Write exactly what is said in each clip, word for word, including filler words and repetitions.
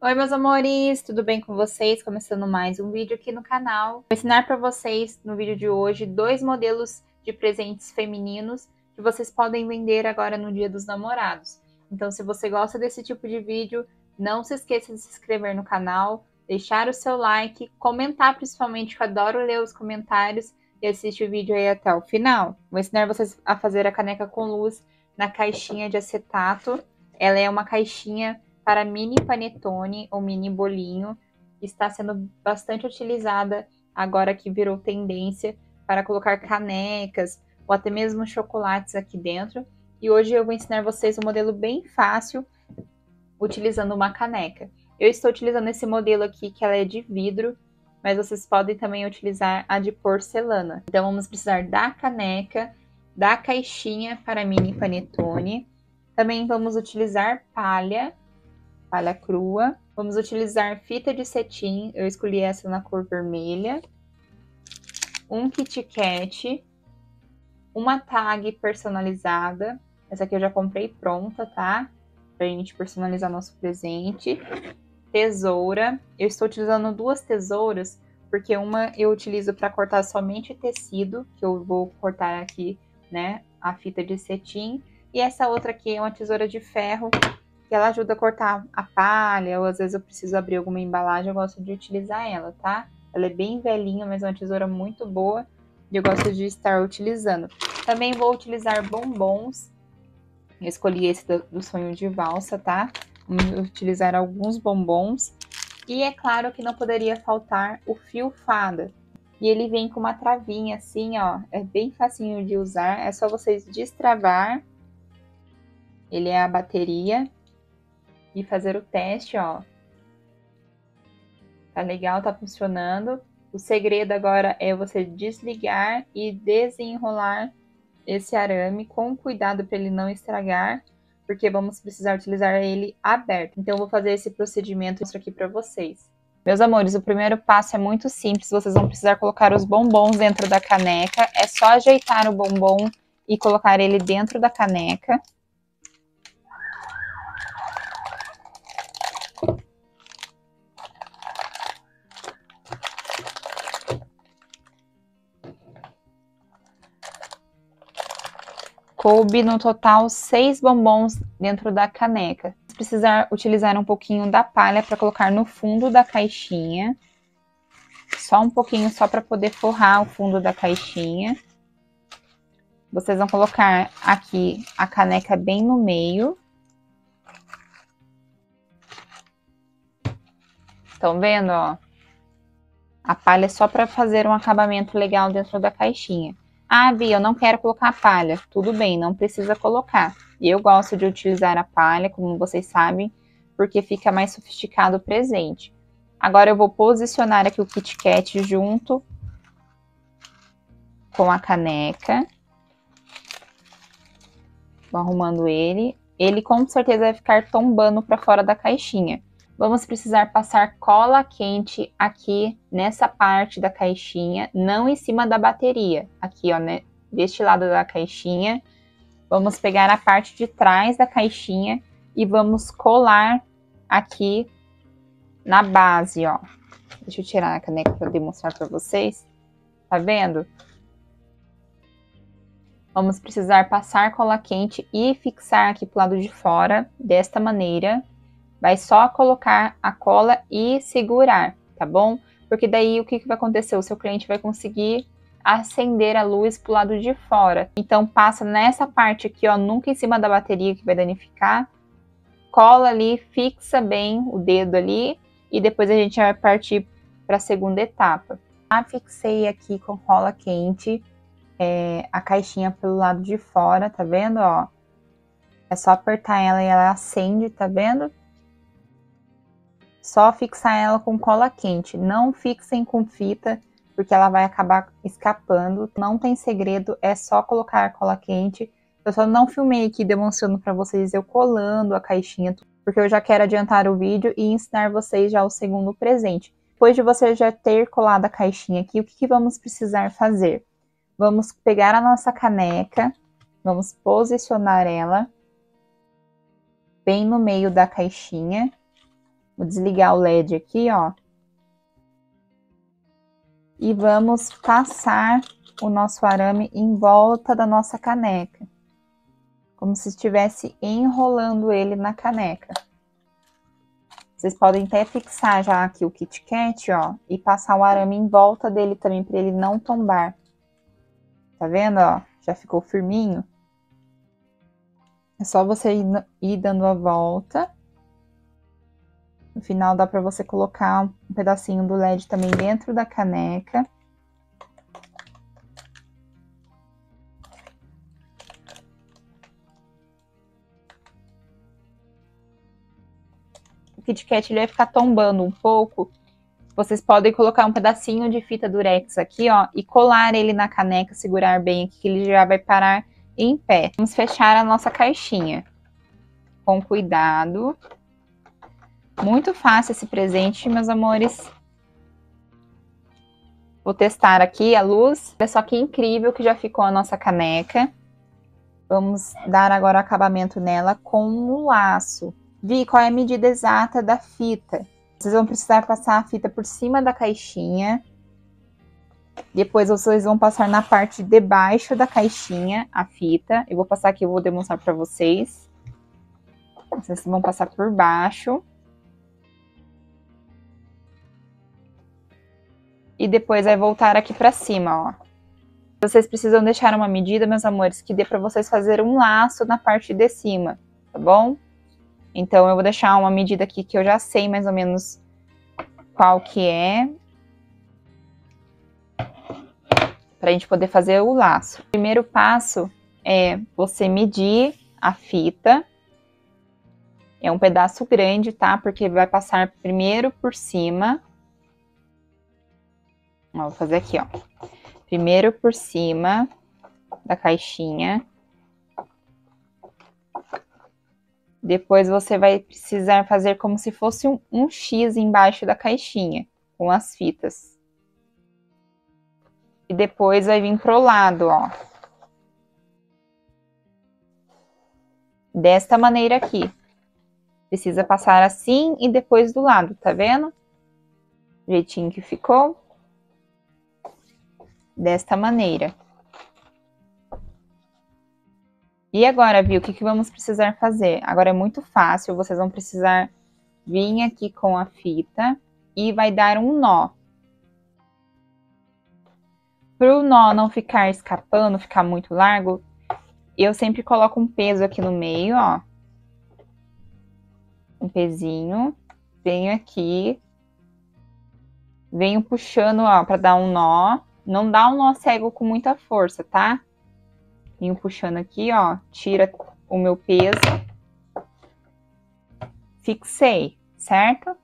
Oi, meus amores, tudo bem com vocês? Começando mais um vídeo aqui no canal. Vou ensinar para vocês, no vídeo de hoje, dois modelos de presentes femininos que vocês podem vender agora no Dia dos Namorados. Então, se você gosta desse tipo de vídeo, não se esqueça de se inscrever no canal, deixar o seu like, comentar principalmente, que eu adoro ler os comentários, e assistir o vídeo aí até o final. Vou ensinar vocês a fazer a caneca com luz na caixinha de acetato. Ela é uma caixinha para mini panetone ou mini bolinho, que está sendo bastante utilizada agora que virou tendência para colocar canecas ou até mesmo chocolates aqui dentro. E hoje eu vou ensinar vocês um modelo bem fácil utilizando uma caneca. Eu estou utilizando esse modelo aqui, que ela é de vidro, mas vocês podem também utilizar a de porcelana. Então vamos precisar da caneca, da caixinha para mini panetone. Também vamos utilizar palha, palha crua. Vamos utilizar fita de cetim, eu escolhi essa na cor vermelha. Um Kit Kat, uma tag personalizada. Essa aqui eu já comprei pronta, tá? Pra gente personalizar nosso presente. Tesoura. Eu estou utilizando duas tesouras, porque uma eu utilizo para cortar somente tecido, que eu vou cortar aqui, né, a fita de cetim. E essa outra aqui é uma tesoura de ferro, que ela ajuda a cortar a palha, ou às vezes eu preciso abrir alguma embalagem, eu gosto de utilizar ela, tá? Ela é bem velhinha, mas é uma tesoura muito boa e eu gosto de estar utilizando. Também vou utilizar bombons. Eu escolhi esse do, do sonho de valsa, tá? Vamos utilizar alguns bombons. E é claro que não poderia faltar o fio fada. E ele vem com uma travinha assim, ó. É bem facinho de usar, é só vocês destravar. Ele é a bateria. E fazer o teste, ó. Tá legal, tá funcionando. O segredo agora é você desligar e desenrolar esse arame com cuidado para ele não estragar, porque vamos precisar utilizar ele aberto. Então eu vou fazer esse procedimento aqui para vocês. Meus amores, o primeiro passo é muito simples, vocês vão precisar colocar os bombons dentro da caneca. É só ajeitar o bombom e colocar ele dentro da caneca. Coube no total seis bombons dentro da caneca. Vamos precisar utilizar um pouquinho da palha para colocar no fundo da caixinha. Só um pouquinho, só para poder forrar o fundo da caixinha. Vocês vão colocar aqui a caneca bem no meio. Estão vendo, ó? A palha é só para fazer um acabamento legal dentro da caixinha. Ah, Bia, eu não quero colocar a palha. Tudo bem, não precisa colocar. E eu gosto de utilizar a palha, como vocês sabem, porque fica mais sofisticado o presente. Agora eu vou posicionar aqui o Kit Kat junto com a caneca. Vou arrumando ele. Ele com certeza vai ficar tombando para fora da caixinha. Vamos precisar passar cola quente aqui nessa parte da caixinha, não em cima da bateria. Aqui, ó, né, deste lado da caixinha. Vamos pegar a parte de trás da caixinha e vamos colar aqui na base, ó. Deixa eu tirar a caneca para demonstrar para vocês. Tá vendo? Vamos precisar passar cola quente e fixar aqui pro lado de fora, desta maneira. Vai só colocar a cola e segurar, tá bom? Porque daí o que, que vai acontecer? O seu cliente vai conseguir acender a luz pro lado de fora. Então passa nessa parte aqui, ó, nunca em cima da bateria que vai danificar. Cola ali, fixa bem o dedo ali e depois a gente vai partir para a segunda etapa. Já fixei aqui com cola quente é, a caixinha pelo lado de fora, tá vendo, ó? É só apertar ela e ela acende, tá vendo? Só fixar ela com cola quente, não fixem com fita, porque ela vai acabar escapando. Não tem segredo, é só colocar cola quente. Eu só não filmei aqui demonstrando para vocês eu colando a caixinha, porque eu já quero adiantar o vídeo e ensinar vocês já o segundo presente. Depois de você já ter colado a caixinha aqui, o que, que vamos precisar fazer? Vamos pegar a nossa caneca, vamos posicionar ela bem no meio da caixinha. Vou desligar o L E D aqui, ó. E vamos passar o nosso arame em volta da nossa caneca. Como se estivesse enrolando ele na caneca. Vocês podem até fixar já aqui o Kit Kat, ó. E passar o arame em volta dele também, para ele não tombar. Tá vendo, ó? Já ficou firminho. É só você ir, ir dando a volta. No final dá para você colocar um pedacinho do L E D também dentro da caneca. O Kit Kat ele vai ficar tombando um pouco. Vocês podem colocar um pedacinho de fita durex aqui, ó, e colar ele na caneca, segurar bem aqui, que ele já vai parar em pé. Vamos fechar a nossa caixinha. Com cuidado. Muito fácil esse presente, meus amores. Vou testar aqui a luz. Olha só que incrível que já ficou a nossa caneca. Vamos dar agora acabamento nela com um laço. Vi qual é a medida exata da fita. Vocês vão precisar passar a fita por cima da caixinha. Depois vocês vão passar na parte de baixo da caixinha a fita. Eu vou passar aqui, eu vou demonstrar para vocês. Vocês vão passar por baixo. E depois vai voltar aqui para cima, ó. Vocês precisam deixar uma medida, meus amores, que dê para vocês fazer um laço na parte de cima, tá bom? Então, eu vou deixar uma medida aqui que eu já sei mais ou menos qual que é. Pra gente poder fazer o laço. O primeiro passo é você medir a fita. É um pedaço grande, tá? Porque vai passar primeiro por cima. Ó, vou fazer aqui, ó. Primeiro por cima da caixinha. Depois você vai precisar fazer como se fosse um, um X embaixo da caixinha, com as fitas. E depois vai vir pro lado, ó. Desta maneira aqui. Precisa passar assim e depois do lado, tá vendo? O jeitinho que ficou. Desta maneira. E agora, viu, o que, que vamos precisar fazer? Agora é muito fácil, vocês vão precisar vir aqui com a fita e vai dar um nó. Para o nó não ficar escapando, ficar muito largo, eu sempre coloco um peso aqui no meio, ó. Um pezinho. Venho aqui. Venho puxando, ó, para dar um nó. Não dá um nó cego com muita força, tá? Venho puxando aqui, ó, tira o meu peso. Fixei, certo?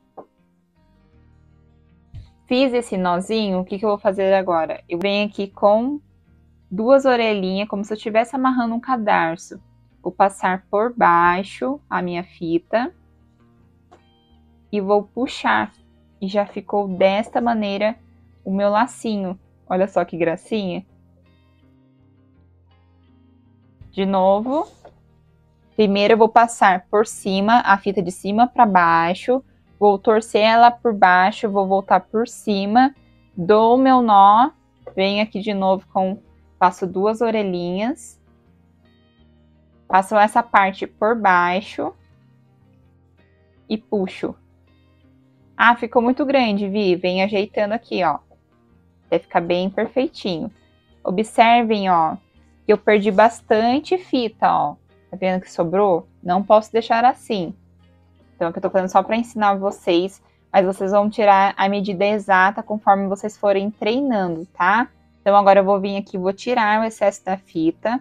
Fiz esse nozinho, o que que eu vou fazer agora? Eu venho aqui com duas orelhinhas, como se eu estivesse amarrando um cadarço. Vou passar por baixo a minha fita. E vou puxar. E já ficou desta maneira o meu lacinho. Olha só que gracinha. De novo, primeiro eu vou passar por cima, a fita de cima para baixo, vou torcer ela por baixo, vou voltar por cima, dou o meu nó, venho aqui de novo com, passo duas orelhinhas, passo essa parte por baixo e puxo. Ah, ficou muito grande, Vi, vem ajeitando aqui, ó, até ficar bem perfeitinho. Observem, ó, que eu perdi bastante fita, ó. Tá vendo que sobrou? Não posso deixar assim. Então, aqui eu tô fazendo só para ensinar vocês, mas vocês vão tirar a medida exata conforme vocês forem treinando, tá? Então, agora eu vou vir aqui, vou tirar o excesso da fita.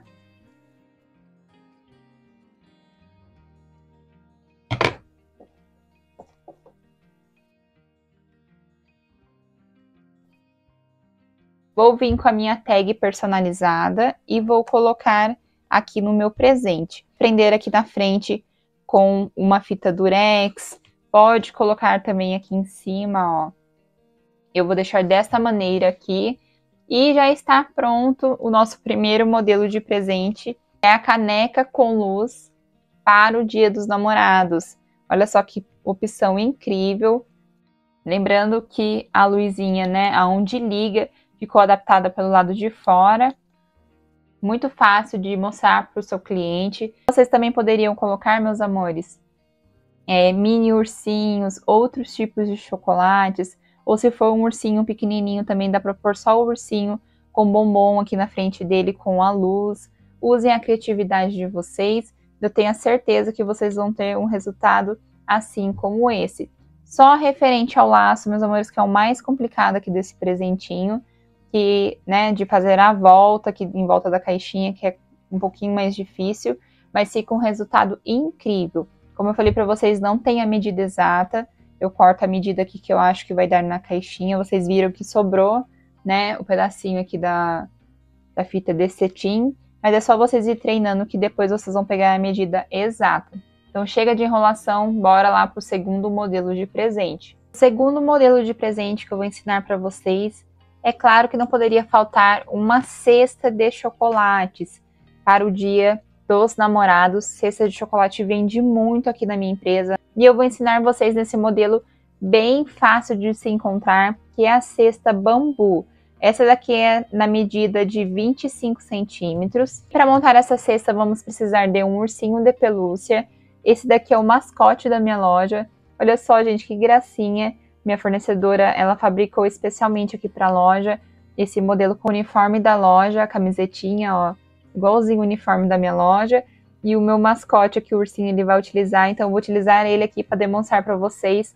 Vou vir com a minha tag personalizada e vou colocar aqui no meu presente. Prender aqui na frente com uma fita durex. Pode colocar também aqui em cima, ó. Eu vou deixar desta maneira aqui. E já está pronto o nosso primeiro modelo de presente. É a caneca com luz para o Dia dos Namorados. Olha só que opção incrível. Lembrando que a luzinha, né, aonde liga, ficou adaptada pelo lado de fora. Muito fácil de mostrar para o seu cliente. Vocês também poderiam colocar, meus amores, é, mini ursinhos, outros tipos de chocolates. Ou se for um ursinho pequenininho, também dá para pôr só o ursinho com bombom aqui na frente dele, com a luz. Usem a criatividade de vocês. Eu tenho a certeza que vocês vão ter um resultado assim como esse. Só referente ao laço, meus amores, que é o mais complicado aqui desse presentinho, que, né, de fazer a volta aqui em volta da caixinha, que é um pouquinho mais difícil, mas fica um resultado incrível. Como eu falei para vocês, não tem a medida exata, eu corto a medida aqui que eu acho que vai dar na caixinha. Vocês viram que sobrou, né, o pedacinho aqui da, da fita de cetim, mas é só vocês ir treinando que depois vocês vão pegar a medida exata. Então chega de enrolação, bora lá para o segundo modelo de presente. O segundo modelo de presente que eu vou ensinar para vocês, é claro que não poderia faltar uma cesta de chocolates para o Dia dos Namorados. Cesta de chocolate vende muito aqui na minha empresa e eu vou ensinar vocês nesse modelo bem fácil de se encontrar, que é a cesta bambu. Essa daqui é na medida de vinte e cinco centímetros. Para montar essa cesta vamos precisar de um ursinho de pelúcia. Esse daqui é o mascote da minha loja. Olha só, gente, que gracinha. Minha fornecedora, ela fabricou especialmente aqui para a loja. Esse modelo com o uniforme da loja, a camisetinha, ó, igualzinho o uniforme da minha loja. E o meu mascote aqui, o ursinho, ele vai utilizar. Então, eu vou utilizar ele aqui para demonstrar para vocês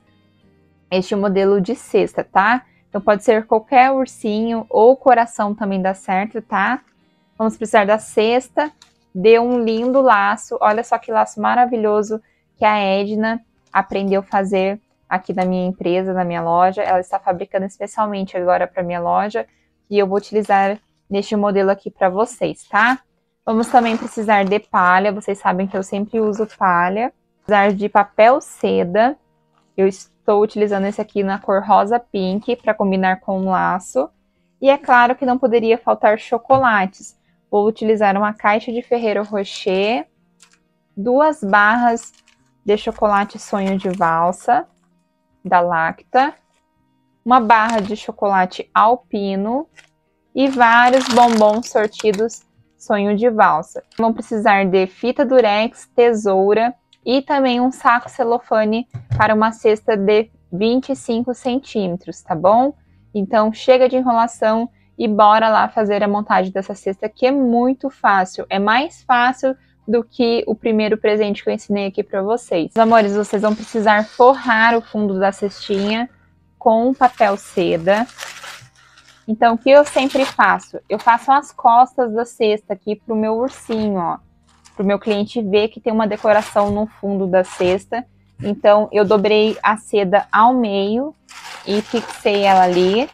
este modelo de cesta, tá? Então, pode ser qualquer ursinho ou coração também dá certo, tá? Vamos precisar da cesta. De um lindo laço, olha só que laço maravilhoso que a Edna aprendeu a fazer aqui na minha empresa, na minha loja. Ela está fabricando especialmente agora para minha loja e eu vou utilizar neste modelo aqui para vocês, tá? Vamos também precisar de palha, vocês sabem que eu sempre uso palha. Precisar de papel seda, eu estou utilizando esse aqui na cor rosa pink para combinar com o laço. E é claro que não poderia faltar chocolates. Vou utilizar uma caixa de Ferrero Rocher, duas barras de chocolate sonho de valsa, da Lacta, uma barra de chocolate alpino e vários bombons sortidos sonho de valsa. Vão precisar de fita durex, tesoura e também um saco celofane para uma cesta de vinte e cinco centímetros, tá bom? Então chega de enrolação e bora lá fazer a montagem dessa cesta, que é muito fácil. É mais fácil do que o primeiro presente que eu ensinei aqui para vocês. Meus amores, vocês vão precisar forrar o fundo da cestinha com papel seda. Então, o que eu sempre faço? Eu faço as costas da cesta aqui pro meu ursinho, ó. Pro meu cliente ver que tem uma decoração no fundo da cesta. Então, eu dobrei a seda ao meio e fixei ela ali.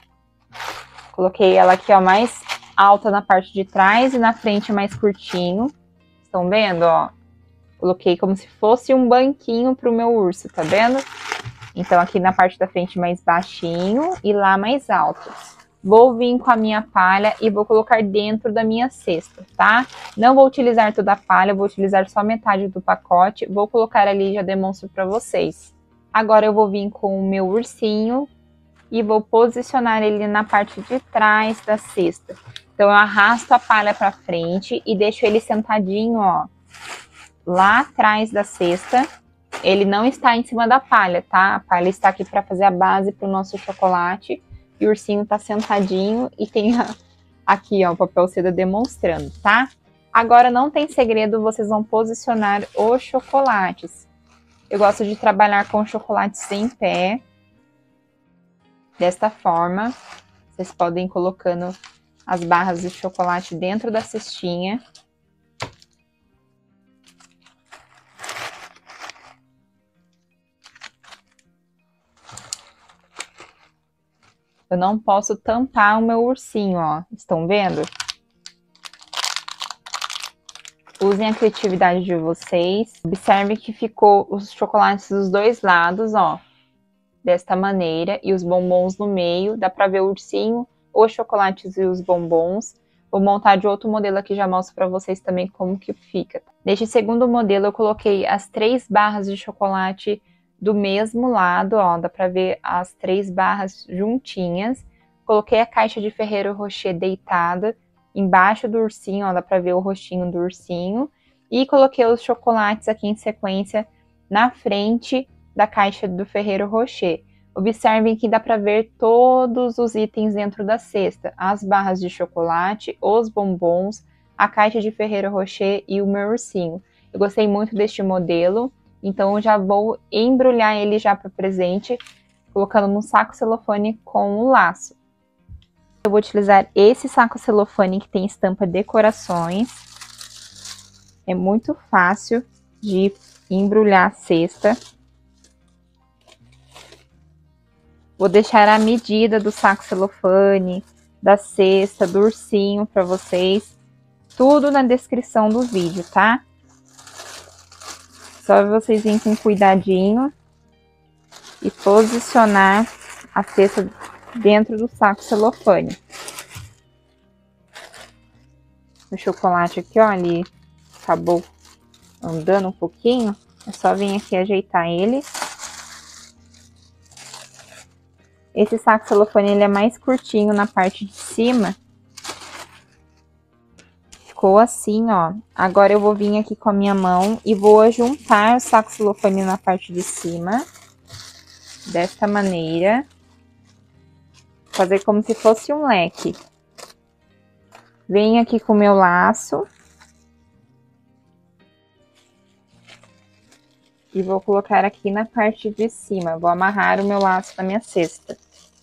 Coloquei ela aqui, ó, mais alta na parte de trás e na frente mais curtinho. Estão vendo, ó? Coloquei como se fosse um banquinho pro meu urso, tá vendo? Então, aqui na parte da frente mais baixinho e lá mais alto. Vou vir com a minha palha e vou colocar dentro da minha cesta, tá? Não vou utilizar toda a palha, vou utilizar só metade do pacote. Vou colocar ali e já demonstro pra vocês. Agora eu vou vir com o meu ursinho e vou posicionar ele na parte de trás da cesta. Então, eu arrasto a palha para frente e deixo ele sentadinho, ó, lá atrás da cesta. Ele não está em cima da palha, tá? A palha está aqui para fazer a base para o nosso chocolate. E o ursinho tá sentadinho e tem a, aqui, ó, o papel seda demonstrando, tá? Agora, não tem segredo, vocês vão posicionar os chocolates. Eu gosto de trabalhar com chocolates em pé. Desta forma, vocês podem ir colocando as barras de chocolate dentro da cestinha. Eu não posso tampar o meu ursinho, ó. Estão vendo? Usem a criatividade de vocês. Observe que ficou os chocolates dos dois lados, ó. Desta maneira, e os bombons no meio, dá pra ver o ursinho, os chocolates e os bombons. Vou montar de outro modelo aqui, já mostro pra vocês também como que fica. Neste segundo modelo, eu coloquei as três barras de chocolate do mesmo lado, ó, dá pra ver as três barras juntinhas. Coloquei a caixa de Ferrero Rocher deitada embaixo do ursinho, ó, dá pra ver o rostinho do ursinho. E coloquei os chocolates aqui em sequência na frente da caixa do Ferrero Rocher. Observem que dá pra ver todos os itens dentro da cesta. As barras de chocolate, os bombons, a caixa de Ferrero Rocher e o meu ursinho. Eu gostei muito deste modelo, então eu já vou embrulhar ele já para o presente, colocando num saco celofane com o laço. Eu vou utilizar esse saco celofane que tem estampa decorações. É muito fácil de embrulhar a cesta. Vou deixar a medida do saco celofane, da cesta, do ursinho para vocês. Tudo na descrição do vídeo, tá? Só vocês virem com cuidadinho e posicionar a cesta dentro do saco celofane. O chocolate aqui, ó, ele acabou andando um pouquinho. É só vir aqui ajeitar ele. Esse saco celofane, ele é mais curtinho na parte de cima. Ficou assim, ó. Agora eu vou vir aqui com a minha mão e vou juntar o saco celofane na parte de cima. Desta maneira. Fazer como se fosse um leque. Venho aqui com o meu laço. E vou colocar aqui na parte de cima. Vou amarrar o meu laço na minha cesta.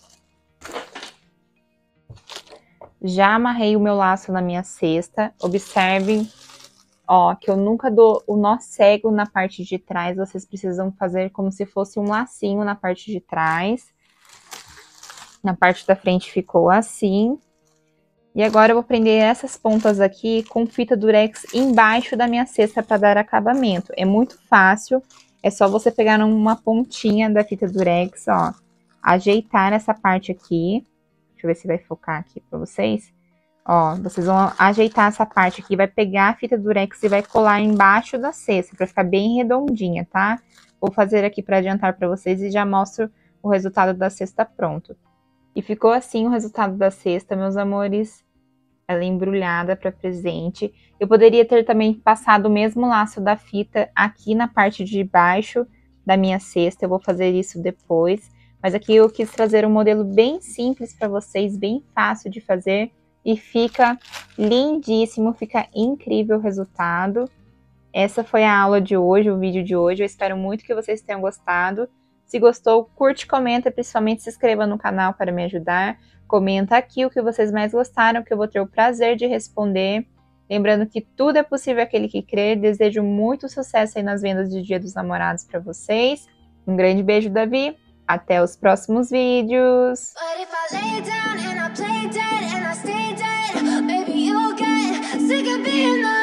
Já amarrei o meu laço na minha cesta. Observem, ó, que eu nunca dou o nó cego na parte de trás. Vocês precisam fazer como se fosse um lacinho na parte de trás. Na parte da frente ficou assim. E agora eu vou prender essas pontas aqui com fita durex embaixo da minha cesta para dar acabamento. É muito fácil. É só você pegar uma pontinha da fita durex, ó. Ajeitar essa parte aqui. Deixa eu ver se vai focar aqui para vocês. Ó, vocês vão ajeitar essa parte aqui, vai pegar a fita durex e vai colar embaixo da cesta, para ficar bem redondinha, tá? Vou fazer aqui para adiantar para vocês e já mostro o resultado da cesta pronto. E ficou assim o resultado da cesta, meus amores. Ela é embrulhada para presente. Eu poderia ter também passado o mesmo laço da fita aqui na parte de baixo da minha cesta. Eu vou fazer isso depois. Mas aqui eu quis trazer um modelo bem simples para vocês, bem fácil de fazer. E fica lindíssimo, fica incrível o resultado. Essa foi a aula de hoje, o vídeo de hoje. Eu espero muito que vocês tenham gostado. Se gostou, curte, comenta, principalmente se inscreva no canal para me ajudar. Comenta aqui o que vocês mais gostaram, que eu vou ter o prazer de responder. Lembrando que tudo é possível aquele que crer. Desejo muito sucesso aí nas vendas de Dia dos Namorados para vocês. Um grande beijo, Davi. Até os próximos vídeos. Sick of being the